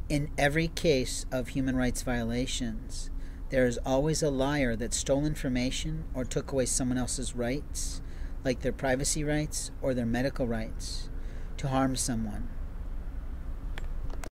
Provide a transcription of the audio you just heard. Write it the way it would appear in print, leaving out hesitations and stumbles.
In every case of human rights violations, there is always a liar that stole information or took away someone else's rights, like their privacy rights or their medical rights, to harm someone.